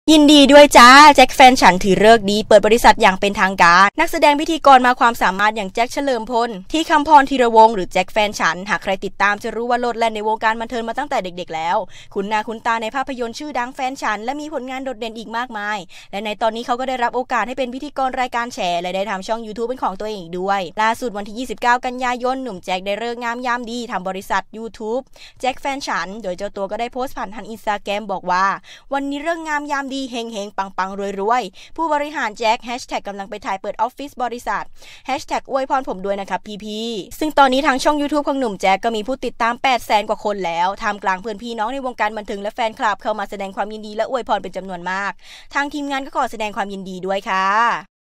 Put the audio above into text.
ยินดีด้วยจ้าแจ็คแฟนฉันถือฤกษ์ดีเปิดบริษัทอย่างเป็นทางการนักแสดงพิธีกรมาความสามารถอย่างแจ็คเฉลิมพลที่คำพรธีรวงศ์หรือแจ็คแฟนฉันหากใครติดตามจะรู้ว่าโลดแล่นในวงการบันเทิงมาตั้งแต่เด็กๆแล้วคุ้นหน้าคุ้นตาในภาพยนตร์ชื่อดังแฟนฉันและมีผลงานโดดเด่นอีกมากมายและในตอนนี้เขาก็ได้รับโอกาสให้เป็นพิธีกรรายการแฉและได้ทำช่อง YouTube เป็นของตัวเองอีกด้วยล่าสุดวันที่29กันยายนหนุ่มแจ็คได้ฤกษ์งามยามดีทำบริษัท YouTube แจ็คแฟนฉันโดยเจ้าตัวก็ได้โพสต์ผ่านทาง Instagram บอกว่าวันนี้ฤกษ์งามยามดีเฮงๆปังๆรวยผู้บริหารแจ็คแฮชแท็กกำลังไปถ่ายเปิดออฟฟิศบริษัทแฮชแท็กอวยพรผมด้วยนะครับพี่ซึ่งตอนนี้ทางช่อง YouTube ของหนุ่มแจ็คก็มีผู้ติดตาม 800,000 กว่าคนแล้วท่ามกลางเพื่อนพี่น้องในวงการบันเทิงและแฟนคลับเข้ามาแสดงความยินดีและอวยพรเป็นจำนวนมากทางทีมงานก็ขอแสดงความยินดีด้วยค่ะ